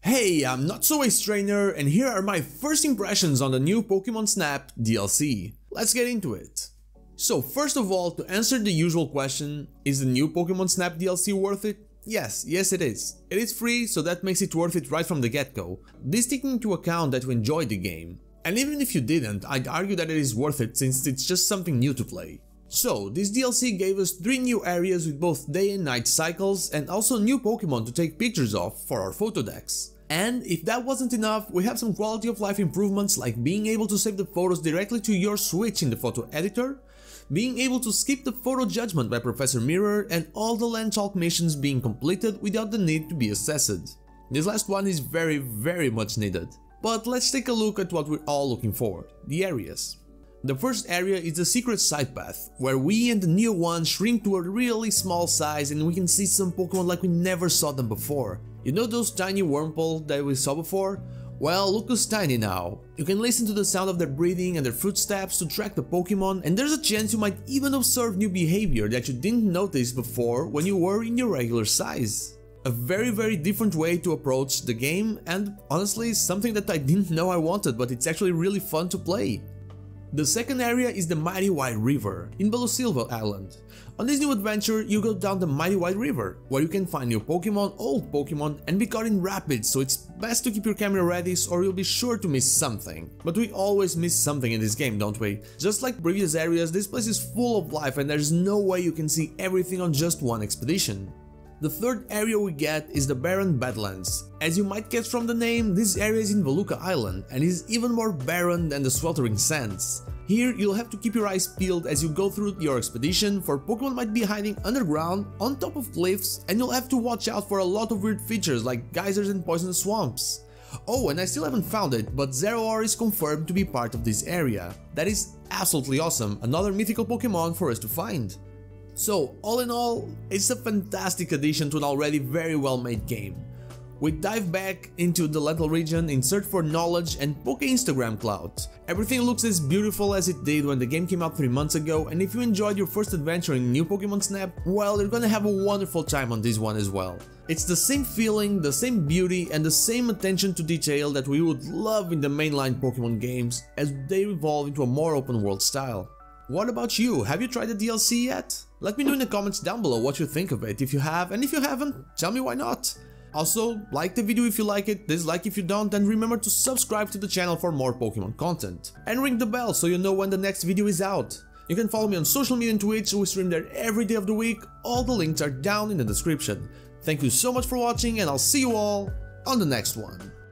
Hey, I'm NotSoAceTrainer, and here are my first impressions on the new Pokemon Snap DLC. Let's get into it. So first of all, to answer the usual question, is the new Pokemon Snap DLC worth it? Yes it is. It is free, so that makes it worth it right from the get-go. This taking into account that you enjoyed the game. And even if you didn't, I'd argue that it is worth it since it's just something new to play. So, this DLC gave us 3 new areas with both day and night cycles and also new Pokemon to take pictures of for our photo decks. And if that wasn't enough, we have some quality of life improvements like being able to save the photos directly to your Switch in the photo editor, being able to skip the photo judgment by Professor Mirror, and all the Landchalk missions being completed without the need to be assessed. This last one is very much needed. But let's take a look at what we're all looking for, the areas. The first area is the secret side path, where we and the Neo 1 shrink to a really small size and we can see some Pokemon like we never saw them before. You know those tiny Wurmple that we saw before? Well, look who's tiny now. You can listen to the sound of their breathing and their footsteps to track the Pokemon, and there's a chance you might even observe new behavior that you didn't notice before when you were in your regular size. A very different way to approach the game, and honestly something that I didn't know I wanted, but it's actually really fun to play. The second area is the Mighty White River in Belusilva Island. On this new adventure, you go down the Mighty White River, where you can find new Pokemon, old Pokemon, and be caught in rapids, so it's best to keep your camera ready or you'll be sure to miss something. But we always miss something in this game, don't we? Just like previous areas, this place is full of life and there's no way you can see everything on just one expedition. The third area we get is the barren Badlands. As you might guess from the name, this area is in Voluka Island and is even more barren than the Sweltering Sands. Here you'll have to keep your eyes peeled as you go through your expedition, for Pokemon might be hiding underground, on top of cliffs, and you'll have to watch out for a lot of weird features like geysers and poisonous swamps. Oh, and I still haven't found it, but Zeraora is confirmed to be part of this area. That is absolutely awesome, another mythical Pokemon for us to find. So, all in all, it's a fantastic addition to an already very well made game. We dive back into the Lental region in search for knowledge and Poke Instagram clout. Everything looks as beautiful as it did when the game came out 3 months ago, and if you enjoyed your first adventure in New Pokemon Snap, well, you're gonna have a wonderful time on this one as well. It's the same feeling, the same beauty, and the same attention to detail that we would love in the mainline Pokemon games as they evolve into a more open world style. What about you? Have you tried the DLC yet? Let me know in the comments down below what you think of it if you have, and if you haven't, tell me why not. Also, like the video if you like it, dislike if you don't, and remember to subscribe to the channel for more Pokemon content. And ring the bell so you know when the next video is out. You can follow me on social media and Twitch, we stream there every day of the week, all the links are down in the description. Thank you so much for watching and I'll see you all on the next one.